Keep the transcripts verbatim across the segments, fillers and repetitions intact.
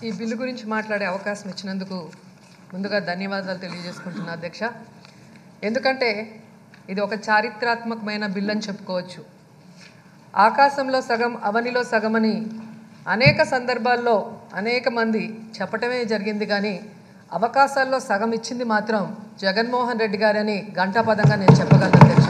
ఈ బిల్లు గురించి మాట్లాడే అవకాశం ఇచ్చినందుకు ముందుగా ధన్యవాదాలు తెలియజేసుకుంటున్నా అధ్యక్ష. ఎందుకంటే ఇది ఒక చారిత్రాత్మకమైన బిల్లు అని చెప్పుకోవచ్చు. ఆకాశంలో సగం అవనిలో సగమని అనేక సందర్భాల్లో అనేక మంది చెప్పటమే జరిగింది, కానీ అవకాశాల్లో సగం ఇచ్చింది మాత్రం జగన్మోహన్ రెడ్డి గారని ఘంటాపదంగా నేను చెప్పగలను అధ్యక్ష.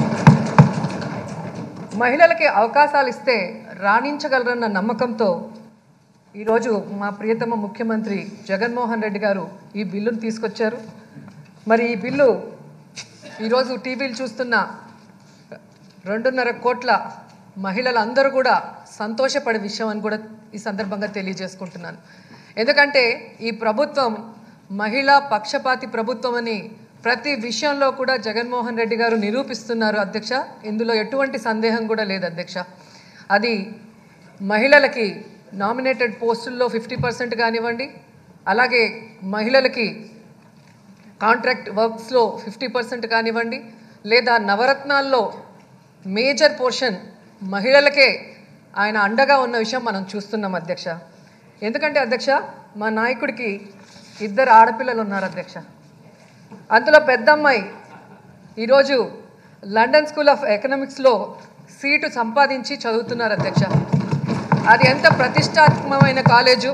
మహిళలకి అవకాశాలు ఇస్తే రాణించగలరన్న నమ్మకంతో ఈరోజు మా ప్రియతమ ముఖ్యమంత్రి జగన్మోహన్ రెడ్డి గారు ఈ బిల్లును తీసుకొచ్చారు. మరి ఈ బిల్లు ఈరోజు టీవీలు చూస్తున్న రెండున్నర కోట్ల మహిళలందరూ కూడా సంతోషపడే విషయం అని కూడా ఈ సందర్భంగా తెలియజేసుకుంటున్నాను. ఎందుకంటే ఈ ప్రభుత్వం మహిళా పక్షపాతి ప్రభుత్వం అని ప్రతి విషయంలో కూడా జగన్మోహన్ రెడ్డి గారు నిరూపిస్తున్నారు అధ్యక్ష. ఇందులో ఎటువంటి సందేహం కూడా లేదు అధ్యక్ష. అది మహిళలకి నామినేటెడ్ పోస్టుల్లో ఫిఫ్టీ పర్సెంట్ కానివ్వండి, అలాగే మహిళలకి కాంట్రాక్ట్ వర్క్స్లో ఫిఫ్టీ పర్సెంట్ కానివ్వండి, లేదా నవరత్నాల్లో మేజర్ పోర్షన్ మహిళలకే ఆయన అండగా ఉన్న విషయం మనం చూస్తున్నాం అధ్యక్ష. ఎందుకంటే అధ్యక్ష, మా నాయకుడికి ఇద్దరు ఆడపిల్లలు ఉన్నారు అధ్యక్ష. అందులో పెద్దమ్మాయి ఈరోజు లండన్ స్కూల్ ఆఫ్ ఎకనామిక్స్లో సీటు సంపాదించి చదువుతున్నారు అధ్యక్ష. అది ఎంత ప్రతిష్టాత్మకమైన కాలేజు,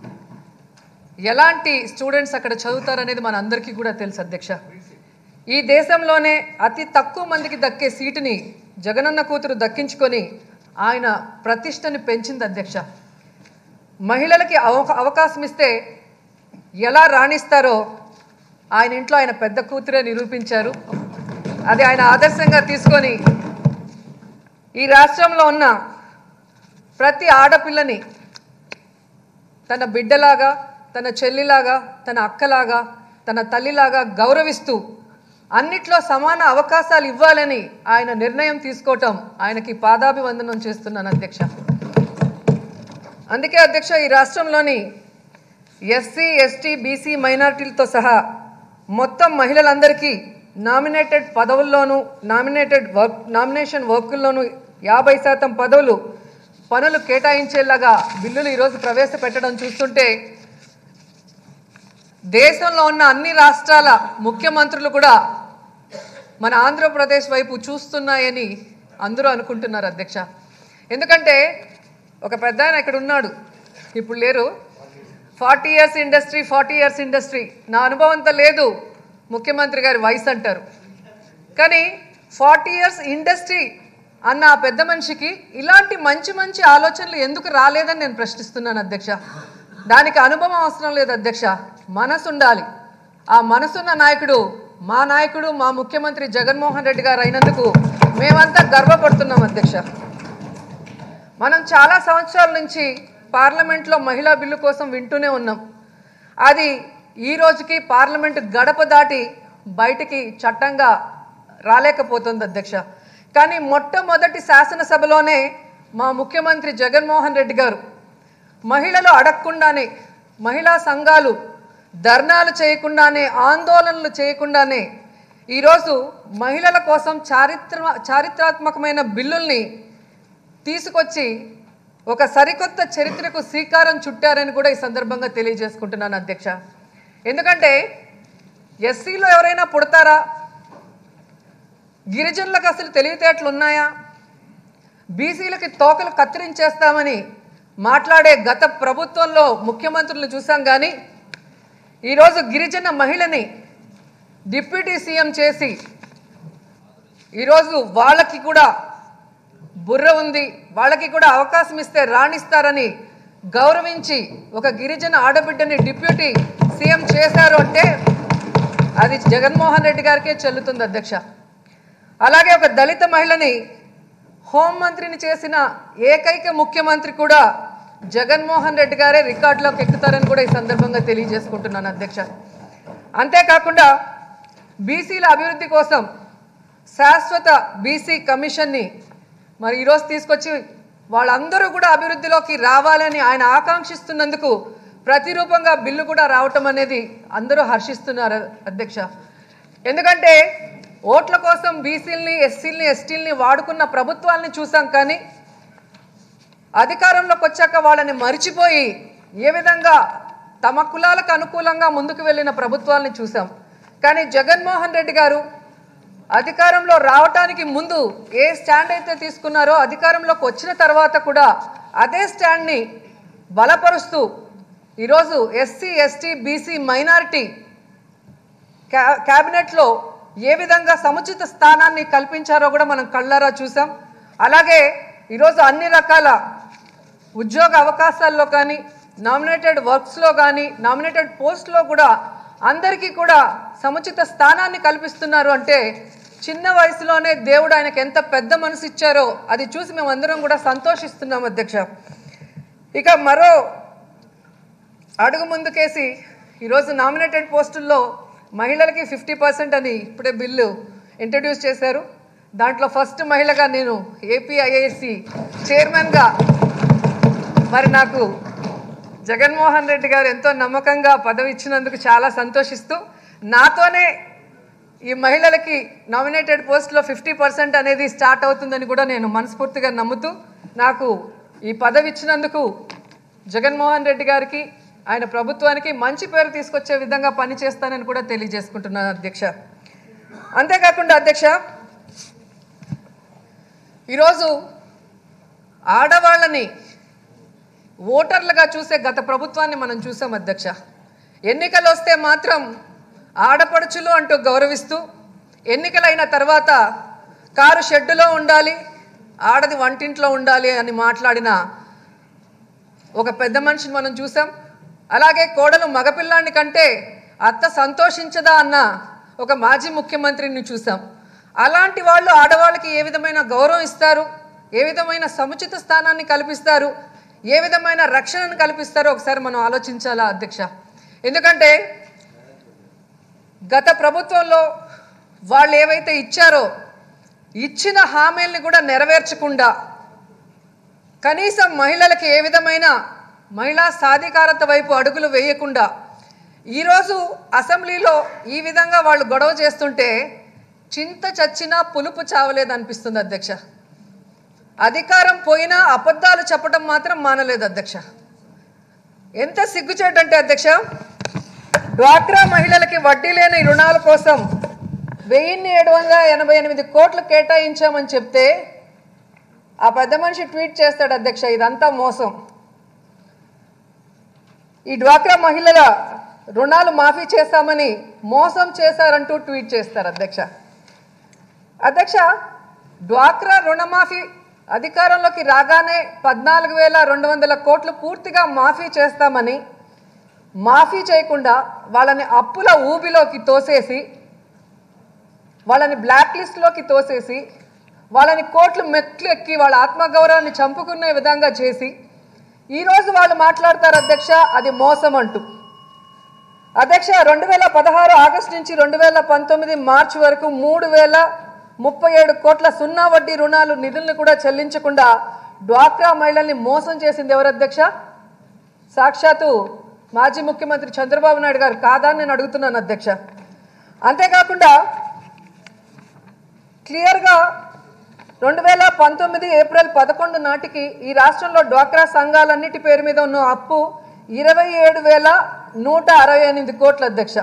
ఎలాంటి స్టూడెంట్స్ అక్కడ చదువుతారనేది మన అందరికీ కూడా తెలుసు అధ్యక్ష. ఈ దేశంలోనే అతి తక్కువ మందికి దక్కే సీటుని జగనన్న కూతురు దక్కించుకొని ఆయన ప్రతిష్టని పెంచింది అధ్యక్ష. మహిళలకి అవకాశం ఇస్తే ఎలా రాణిస్తారో ఆయన ఇంట్లో ఆయన పెద్ద కూతురే నిరూపించారు. అది ఆయన ఆదర్శంగా తీసుకొని ఈ రాష్ట్రంలో ఉన్న ప్రతి ఆడపిల్లని తన బిడ్డలాగా, తన చెల్లిలాగా, తన అక్కలాగా, తన తల్లిలాగా గౌరవిస్తూ అన్నిట్లో సమాన అవకాశాలు ఇవ్వాలని ఆయన నిర్ణయం తీసుకోవటం ఆయనకి పాదాభివందనం చేస్తున్నాను అధ్యక్ష. అందుకే అధ్యక్ష, ఈ రాష్ట్రంలోని ఎస్సీ ఎస్టీ బీసీ మైనారిటీలతో సహా మొత్తం మహిళలందరికీ నామినేటెడ్ పదవుల్లోనూ నామినేటెడ్ వర్క్ నామినేషన్ వర్కుల్లోనూ యాభై శాతం పదవులు పనులు కేటాయించేలాగా బిల్లులు ఈరోజు ప్రవేశపెట్టడం చూస్తుంటే దేశంలో ఉన్న అన్ని రాష్ట్రాల ముఖ్యమంత్రులు కూడా మన ఆంధ్రప్రదేశ్ వైపు చూస్తున్నాయని అందరూ అనుకుంటున్నారు అధ్యక్ష. ఎందుకంటే ఒక పెద్ద ఆయన ఇక్కడ ఉన్నాడు, ఇప్పుడు లేరు. Forty years industry forty years industry నా అనుభవంతో లేదు, ముఖ్యమంత్రి గారి వయసు అంటారు. కానీ ఫార్టీ ఇయర్స్ ఇండస్ట్రీ అన్న ఆ పెద్ద మనిషికి ఇలాంటి మంచి మంచి ఆలోచనలు ఎందుకు రాలేదని నేను ప్రశ్నిస్తున్నాను అధ్యక్ష. దానికి అనుభవం అవసరం లేదు అధ్యక్ష, మనసు ఉండాలి. ఆ మనసున్న నాయకుడు మా నాయకుడు మా ముఖ్యమంత్రి జగన్మోహన్ రెడ్డి గారు అయినందుకు మేమంతా గర్వపడుతున్నాం అధ్యక్ష. మనం చాలా సంవత్సరాల నుంచి పార్లమెంట్లో మహిళా బిల్లు కోసం వింటూనే ఉన్నాం. అది ఈ రోజుకి పార్లమెంటు గడప దాటి బయటికి చట్టంగా రాలేకపోతుంది అధ్యక్ష. కానీ మొట్టమొదటి శాసనసభలోనే మా ముఖ్యమంత్రి జగన్మోహన్ రెడ్డి గారు మహిళలు అడగకుండానే, మహిళా సంఘాలు ధర్నాలు చేయకుండానే, ఆందోళనలు చేయకుండానే ఈరోజు మహిళల కోసం చారిత్ర చారిత్రాత్మకమైన బిల్లుల్ని తీసుకొచ్చి ఒక సరికొత్త చరిత్రకు శ్రీకారం చుట్టారని కూడా ఈ సందర్భంగా తెలియజేసుకుంటున్నాను అధ్యక్ష. ఎందుకంటే ఎస్సీలో ఎవరైనా పుడతారా? గిరిజనులకు అసలు తెలివితేటలు ఉన్నాయా? బీసీలకి తోకలు కత్తిరించేస్తామని మాట్లాడే గత ప్రభుత్వంలో ముఖ్యమంత్రులను చూసాం. కానీ ఈరోజు గిరిజన మహిళని డిప్యూటీ సీఎం చేసి ఈరోజు వాళ్ళకి కూడా బుర్ర ఉంది, వాళ్ళకి కూడా అవకాశం ఇస్తే రాణిస్తారని గౌరవించి ఒక గిరిజన ఆడబిడ్డని డిప్యూటీ సీఎం చేశారు అంటే అది జగన్మోహన్ రెడ్డి గారికే చెల్లుతుంది అధ్యక్ష. అలాగే ఒక దళిత మహిళని హోంమంత్రిని చేసిన ఏకైక ముఖ్యమంత్రి కూడా జగన్మోహన్ రెడ్డి గారే రికార్డులోకి ఎక్కుతారని కూడా ఈ సందర్భంగా తెలియజేసుకుంటున్నాను అధ్యక్ష. అంతేకాకుండా బీసీల అభివృద్ధి కోసం శాశ్వత బీసీ కమిషన్ని మరి ఈరోజు తీసుకొచ్చి వాళ్ళందరూ కూడా అభివృద్ధిలోకి రావాలని ఆయన ఆకాంక్షిస్తున్నందుకు ప్రతిరూపంగా బిల్లు కూడా రావటం అనేది అందరూ హర్షిస్తున్నారు అధ్యక్ష. ఎందుకంటే ఓట్ల కోసం బీసీల్ని ఎస్సీల్ని ఎస్టీల్ని వాడుకున్న ప్రభుత్వాలని చూసాం. కానీ అధికారంలోకి వచ్చాక వాళ్ళని మరిచిపోయి ఏ విధంగా తమ కులాలకు అనుకూలంగా ముందుకు వెళ్ళిన ప్రభుత్వాలను చూసాం. కానీ జగన్మోహన్ రెడ్డి గారు అధికారంలో రావటానికి ముందు ఏ స్టాండ్ అయితే తీసుకున్నారో అధికారంలోకి వచ్చిన తర్వాత కూడా అదే స్టాండ్ని బలపరుస్తూ ఈరోజు ఎస్సీ ఎస్టీ బీసీ మైనారిటీ క్యాబినెట్లో ఏ విధంగా సముచిత స్థానాన్ని కల్పించారో కూడా మనం కళ్ళారా చూసాం. అలాగే ఈరోజు అన్ని రకాల ఉద్యోగ అవకాశాల్లో కానీ నామినేటెడ్ వర్క్స్లో కానీ నామినేటెడ్ పోస్ట్లో కూడా అందరికీ కూడా సముచిత స్థానాన్ని కల్పిస్తున్నారు. అంటే చిన్న వయసులోనే దేవుడు ఆయనకు ఎంత పెద్ద మనసు ఇచ్చారో అది చూసి మేమందరం కూడా సంతోషిస్తున్నాం అధ్యక్ష. ఇక మరో అడుగు ముందుకేసి ఈరోజు నామినేటెడ్ పోస్టుల్లో మహిళలకి ఫిఫ్టీ పర్సెంట్ అని ఇప్పుడే బిల్లు ఇంట్రడ్యూస్ చేశారు. దాంట్లో ఫస్ట్ మహిళగా నేను ఏపీఐఐసి చైర్మన్గా మరి నాకు జగన్మోహన్ రెడ్డి గారు ఎంతో నమ్మకంగా పదవి ఇచ్చినందుకు చాలా సంతోషిస్తూ నాతోనే ఈ మహిళలకి నామినేటెడ్ పోస్ట్లో ఫిఫ్టీ పర్సెంట్ అనేది స్టార్ట్ అవుతుందని కూడా నేను మనస్ఫూర్తిగా నమ్ముతూ నాకు ఈ పదవి ఇచ్చినందుకు జగన్మోహన్ రెడ్డి గారికి ఆయన ప్రభుత్వానికి మంచి పేరు తీసుకొచ్చే విధంగా పనిచేస్తానని కూడా తెలియజేసుకుంటున్నాను అధ్యక్ష. అంతేకాకుండా అధ్యక్ష, ఈరోజు ఆడవాళ్ళని ఓటర్లుగా చూసే గత ప్రభుత్వాన్ని మనం చూసాం అధ్యక్ష. ఎన్నికలు వస్తే మాత్రం ఆడపడుచులు అంటూ గౌరవిస్తూ ఎన్నికలైన తర్వాత కారు షెడ్డులో ఉండాలి, ఆడది వంటింట్లో ఉండాలి అని మాట్లాడిన ఒక పెద్ద మనిషిని మనం చూసాం. అలాగే కోడలు మగపిల్లాన్ని కంటే అత్త సంతోషించదా అన్న ఒక మాజీ ముఖ్యమంత్రిని చూసాం. అలాంటి వాళ్ళు ఆడవాళ్ళకి ఏ విధమైన గౌరవం ఇస్తారు, ఏ విధమైన సముచిత స్థానాన్ని కల్పిస్తారు, ఏ విధమైన రక్షణను కల్పిస్తారో ఒకసారి మనం ఆలోచించాలా అధ్యక్ష. ఎందుకంటే గత ప్రభుత్వంలో వాళ్ళు ఏవైతే ఇచ్చారో ఇచ్చిన హామీల్ని కూడా నెరవేర్చకుండా కనీసం మహిళలకి ఏ విధమైన మహిళా సాధికారత వైపు అడుగులు వేయకుండా ఈరోజు అసెంబ్లీలో ఈ విధంగా వాళ్ళు గొడవ చేస్తుంటే చింత చచ్చినా పులుపు చావలేదు అనిపిస్తుంది అధ్యక్ష. అధికారం పోయినా అబద్ధాలు చెప్పడం మాత్రం మానలేదు అధ్యక్ష. ఎంత సిగ్గుచేటంటే అధ్యక్ష, డ్వాక్రా మహిళలకి వడ్డీ లేని రుణాల కోసం వెయ్యిన్ని ఏడు వందల ఎనభై ఎనిమిది కోట్లు కేటాయించామని చెప్తే ఆ పెద్ద మనిషి ట్వీట్ చేస్తాడు అధ్యక్ష, ఇదంతా మోసం, ఈ డ్వాక్రా మహిళల రుణాలు మాఫీ చేస్తామని మోసం చేశారంటూ ట్వీట్ చేస్తారు అధ్యక్ష. అధ్యక్ష, డ్వాక్రా రుణమాఫీ అధికారంలోకి రాగానే పద్నాలుగు వేల రెండు వందల కోట్లు పూర్తిగా మాఫీ చేస్తామని మాఫీ చేయకుండా వాళ్ళని అప్పుల ఊబిలోకి తోసేసి వాళ్ళని బ్లాక్ లిస్ట్లోకి తోసేసి వాళ్ళని కోట్లు మెట్లు ఎక్కి వాళ్ళ ఆత్మగౌరవాన్ని చంపుకునే విధంగా చేసి ఈరోజు వాళ్ళు మాట్లాడతారు అధ్యక్ష అది మోసం అంటూ. అధ్యక్ష, రెండు వేల పదహారు ఆగస్టు నుంచి రెండు వేల పంతొమ్మిది మార్చి వరకు మూడు వేల ముప్పై ఏడు కోట్ల సున్నా వడ్డీ రుణాలు నిధులను కూడా చెల్లించకుండా డ్వాక్రా మహిళల్ని మోసం చేసింది ఎవరు అధ్యక్ష? సాక్షాత్తు మాజీ ముఖ్యమంత్రి చంద్రబాబు నాయుడు గారు కాదా అని నేను అడుగుతున్నాను అధ్యక్ష. అంతేకాకుండా క్లియర్గా రెండు వేల పంతొమ్మిది ఏప్రిల్ పదకొండు నాటికి ఈ రాష్ట్రంలో డ్వాక్రా సంఘాలన్నిటి పేరు మీద ఉన్న అప్పు ఇరవై ఏడు వేల నూట అరవై ఎనిమిది కోట్ల అధ్యక్ష.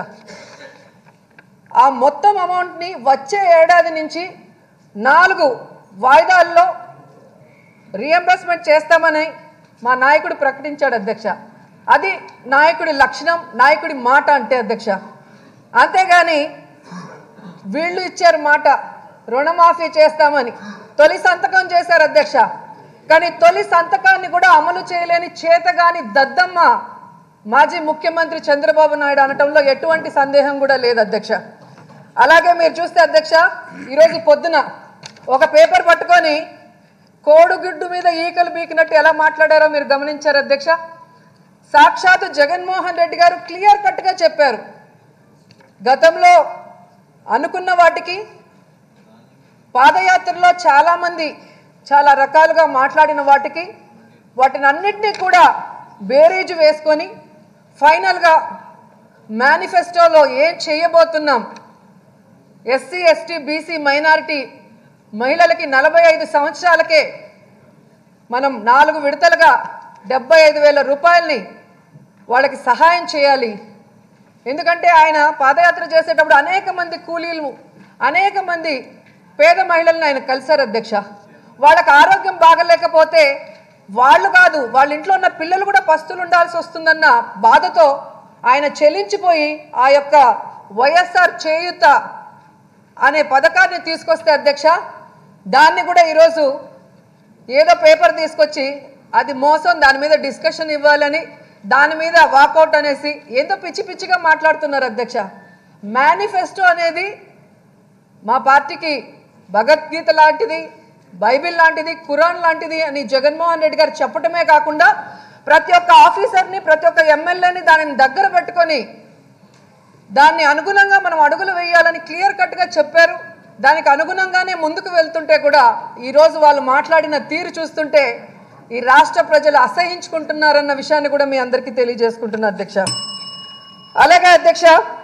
ఆ మొత్తం అమౌంట్ని వచ్చే ఏడాది నుంచి నాలుగు వాయిదాల్లో రీఎంబర్స్మెంట్ చేస్తామని మా నాయకుడు ప్రకటించాడు అధ్యక్ష. అది నాయకుడి లక్షణం, నాయకుడి మాట అంటే అధ్యక్ష. అంతేగాని వీళ్ళు ఇచ్చారు మాట రుణమాఫీ చేస్తామని, తొలి సంతకం చేశారు అధ్యక్ష. కానీ తొలి సంతకాన్ని కూడా అమలు చేయలేని చేతగాని దద్దమ్మ మాజీ ముఖ్యమంత్రి చంద్రబాబు నాయుడు అనటంలో ఎటువంటి సందేహం కూడా లేదు అధ్యక్ష. అలాగే మీరు చూస్తే అధ్యక్ష, ఈరోజు పొద్దున ఒక పేపర్ పట్టుకొని కోడుగుడ్డు మీద ఈకలు బీకినట్టు ఎలా మాట్లాడారో మీరు గమనించారు అధ్యక్ష. సాక్షాత్తు జగన్మోహన్ రెడ్డి గారు క్లియర్ కట్గా చెప్పారు, గతంలో అనుకున్న వాటికి పాదయాత్రలో చాలామంది చాలా రకాలుగా మాట్లాడిన వాటికి వాటిని అన్నిటినీ కూడా బేరీజు వేసుకొని ఫైనల్గా మేనిఫెస్టోలో ఏం చేయబోతున్నాం, ఎస్సీ ఎస్టీ బీసీ మైనారిటీ మహిళలకి నలభై ఐదు సంవత్సరాలకే మనం నాలుగు విడతలుగా డెబ్బై ఐదు వేల రూపాయలని వాళ్ళకి సహాయం చేయాలి. ఎందుకంటే ఆయన పాదయాత్ర చేసేటప్పుడు అనేక మంది కూలీలు అనేక మంది పేద మహిళలను ఆయన కలిశారు అధ్యక్ష. వాళ్ళకి ఆరోగ్యం బాగలేకపోతే వాళ్ళు కాదు వాళ్ళ ఇంట్లో ఉన్న పిల్లలు కూడా పస్తులు ఉండాల్సి వస్తుందన్న బాధతో ఆయన చెల్లించిపోయి ఆ యొక్క వైఎస్ఆర్ చేయూత అనే పథకాన్ని తీసుకొస్తే అధ్యక్ష, దాన్ని కూడా ఈరోజు ఏదో పేపర్ తీసుకొచ్చి అది మోసం, దాని మీద డిస్కషన్ ఇవ్వాలని దాని మీద వాకౌట్ అనేసి ఏదో పిచ్చి పిచ్చిగా మాట్లాడుతున్నారు అధ్యక్ష. మేనిఫెస్టో అనేది మా పార్టీకి భగవద్గీత లాంటిది, బైబిల్ లాంటిది, ఖురాన్ లాంటిది అని జగన్మోహన్ రెడ్డి గారు చెప్పటమే కాకుండా ప్రతి ఒక్క ఆఫీసర్ని ప్రతి ఒక్క ఎమ్మెల్యేని దానిని దగ్గర పెట్టుకొని దాన్ని అనుగుణంగా మనం అడుగులు వేయాలని క్లియర్ కట్గా చెప్పారు. దానికి అనుగుణంగానే ముందుకు వెళ్తుంటే కూడా ఈరోజు వాళ్ళు మాట్లాడిన తీరు చూస్తుంటే ఈ రాష్ట్ర ప్రజలు అసహించుకుంటున్నారన్న విషయాన్ని కూడా మీ అందరికీ తెలియజేసుకుంటున్నా అధ్యక్ష. అలాగే అధ్యక్ష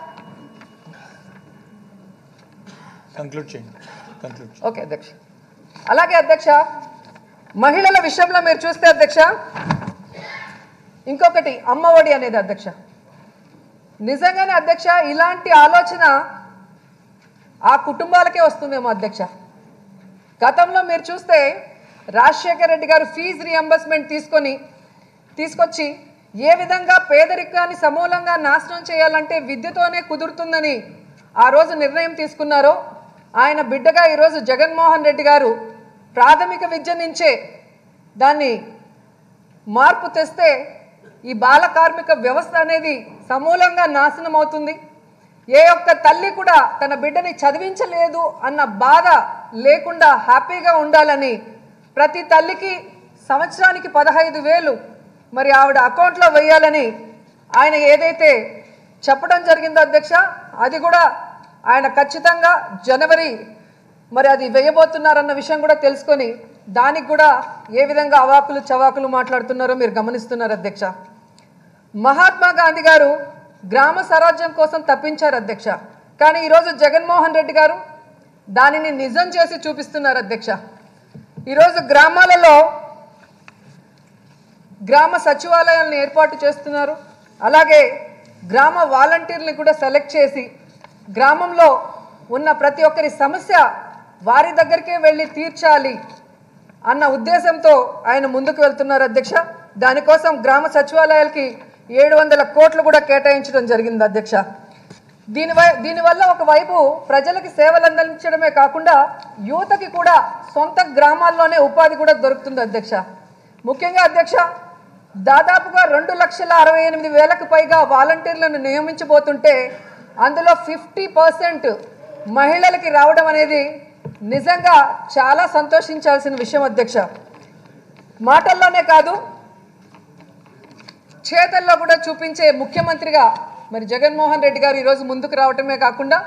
ఓకే అధ్యక్ష అలాగే అధ్యక్ష మహిళల విషయంలో మీరు చూస్తే అధ్యక్ష ఇంకొకటి అమ్మఒడి అనేది అధ్యక్ష, నిజంగానే అధ్యక్ష ఇలాంటి ఆలోచన ఆ కుటుంబాలకే వస్తుందేమో అధ్యక్ష. గతంలో మీరు చూస్తే రాజశేఖర్ రెడ్డి గారు ఫీజు రియంబర్స్మెంట్ తీసుకొని తీసుకొచ్చి ఏ విధంగా పేదరికాన్ని సమూలంగా నాశనం చేయాలంటే విద్యతోనే కుదురుతుందని ఆ రోజు నిర్ణయం తీసుకున్నారో, ఆయన బిడ్డగా ఈరోజు జగన్మోహన్ రెడ్డి గారు ప్రాథమిక విద్య నుంచే దాన్ని మార్పు తెస్తే ఈ బాల కార్మిక వ్యవస్థ అనేది సమూలంగా నాశనం అవుతుంది. ఏ ఒక్క తల్లి కూడా తన బిడ్డని చదివించలేదు అన్న బాధ లేకుండా హ్యాపీగా ఉండాలని ప్రతి తల్లికి సంవత్సరానికి పదహైదు వేలు మరి ఆవిడ అకౌంట్లో వేయాలని ఆయన ఏదైతే చెప్పడం జరిగిందో అధ్యక్ష, అది కూడా ఆయన ఖచ్చితంగా జనవరి మరి అది వేయబోతున్నారన్న విషయం కూడా తెలుసుకొని దానికి కూడా ఏ విధంగా అవాకులు చవాకులు మాట్లాడుతున్నారో మీరు గమనిస్తున్నారు అధ్యక్ష. మహాత్మా గాంధీ గారు గ్రామ స్వరాజ్యం కోసం తప్పించారు అధ్యక్ష, కానీ ఈరోజు జగన్మోహన్ రెడ్డి గారు దానిని నిజం చేసి చూపిస్తున్నారు అధ్యక్ష. ఈరోజు గ్రామాలలో గ్రామ సచివాలయాలను ఏర్పాటు చేస్తున్నారు. అలాగే గ్రామ వాలంటీర్ని కూడా సెలెక్ట్ చేసి గ్రామంలో ఉన్న ప్రతి ఒక్కరి సమస్య వారి దగ్గరికే వెళ్ళి తీర్చాలి అన్న ఉద్దేశంతో ఆయన ముందుకు వెళ్తున్నారు అధ్యక్ష. దానికోసం గ్రామ సచివాలయాలకి ఏడు వందల కోట్లు కూడా కేటాయించడం జరిగింది అధ్యక్ష. దీని దీనివల్ల ఒకవైపు ప్రజలకి సేవలు అందించడమే కాకుండా యువతకి కూడా సొంత గ్రామాల్లోనే ఉపాధి కూడా దొరుకుతుంది అధ్యక్ష. ముఖ్యంగా అధ్యక్ష దాదాపుగా రెండు లక్షల అరవై ఎనిమిది వేలకు పైగా వాలంటీర్లను నియమించబోతుంటే అందులో ఫిఫ్టీ పర్సెంట్ మహిళలకి రావడం అనేది నిజంగా చాలా సంతోషించాల్సిన విషయం అధ్యక్ష. మాటల్లోనే కాదు చేతల్లో కూడా చూపించే ముఖ్యమంత్రిగా మరి జగన్మోహన్ రెడ్డి గారు ఈరోజు ముందుకు రావటమే కాకుండా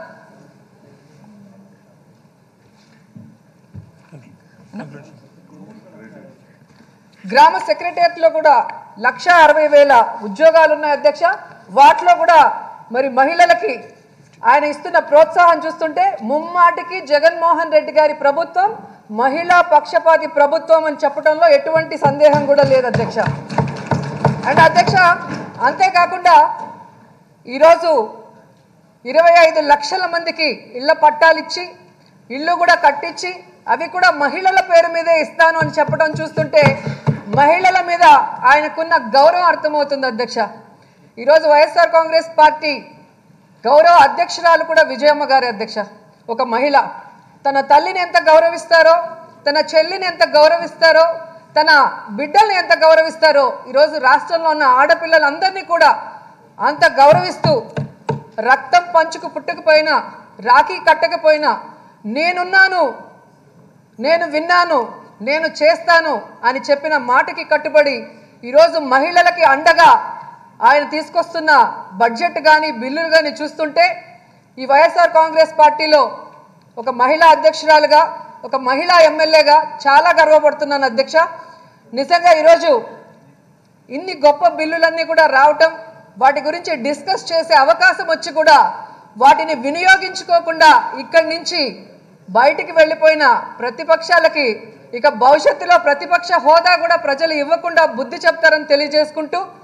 గ్రామ సెక్రటరియట్లో కూడా లక్ష అరవై వేల ఉద్యోగాలు ఉన్నాయి అధ్యక్ష. వాటిలో కూడా మరి మహిళలకి ఆయన ఇస్తున్న ప్రోత్సాహం చూస్తుంటే ముమ్మాటికి జగన్మోహన్ రెడ్డి గారి ప్రభుత్వం మహిళా పక్షపాతి ప్రభుత్వం అని చెప్పడంలో ఎటువంటి సందేహం కూడా లేదు అధ్యక్ష. అండ్ అధ్యక్ష అంతేకాకుండా ఈరోజు ఇరవై ఐదు లక్షల మందికి ఇళ్ల పట్టాలు ఇచ్చి ఇళ్ళు కూడా కట్టించి అవి కూడా మహిళల పేరు మీదే ఇస్తాను అని చెప్పడం చూస్తుంటే మహిళల మీద ఆయనకున్న గౌరవం అర్థమవుతుంది అధ్యక్ష. ఈరోజు వైఎస్ఆర్ కాంగ్రెస్ పార్టీ గౌరవ అధ్యక్షురాలు కూడా విజయమ్మ గారి అధ్యక్ష, ఒక మహిళ తన తల్లిని ఎంత గౌరవిస్తారో, తన చెల్లిని ఎంత గౌరవిస్తారో, తన బిడ్డల్ని ఎంత గౌరవిస్తారో ఈరోజు రాష్ట్రంలో ఉన్న ఆడపిల్లలందరినీ కూడా అంత గౌరవిస్తూ రక్తం పంచుకు పుట్టకపోయినా రాఖీ కట్టకపోయినా నేనున్నాను, నేను విన్నాను, నేను చేస్తాను అని చెప్పిన మాటకి కట్టుబడి ఈరోజు మహిళలకి అండగా ఆయన తీసుకొస్తున్న బడ్జెట్ కానీ బిల్లులు కానీ చూస్తుంటే ఈ వైఎస్ఆర్ కాంగ్రెస్ పార్టీలో ఒక మహిళా అధ్యక్షురాలుగా ఒక మహిళా ఎమ్మెల్యేగా చాలా గర్వపడుతున్నాను అధ్యక్ష. నిజంగా ఈరోజు ఇన్ని గొప్ప బిల్లులన్నీ కూడా రావటం, వాటి గురించి డిస్కస్ చేసే అవకాశం వచ్చి కూడా వాటిని వినియోగించుకోకుండా ఇక్కడి నుంచి బయటికి వెళ్ళిపోయిన ప్రతిపక్షాలకి ఇక భవిష్యత్తులో ప్రతిపక్ష హోదా కూడా ప్రజలు ఇవ్వకుండా బుద్ధి చెప్తారని తెలియజేసుకుంటూ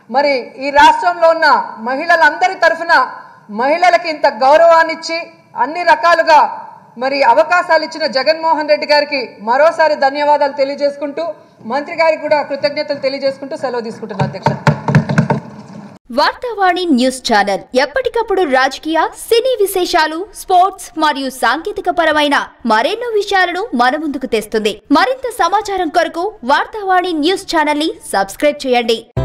మరి ఈ రాష్ట్రంలో ఉన్న మహిళలందరి తరఫున మహిళలకు ఇంత గౌరవాన్ని ఇచ్చి అన్ని రకాలుగా మరి అవకాశాలు ఇచ్చిన జగన్మోహన్ రెడ్డి గారికి మరోసారి ధన్యవాదాలు తెలియజేసుకుంటూ మంత్రి గారికి కూడా కృతజ్ఞతలు తెలియజేసుకుంటూ సెలవు తీసుకుంటున్నాను అధ్యక్ష. వార్తావాణి న్యూస్ ఛానల్ ఎప్పటికప్పుడు రాజకీయ, సినీ విశేషాలు, స్పోర్ట్స్ మరియు సాంకేతిక పరమైన మరెన్నో విషయాలను మన ముందుకు తెస్తుంది. మరింత సమాచారం కొరకు వార్తావాణి న్యూస్ ఛానల్ ని సబ్స్క్రైబ్ చేయండి.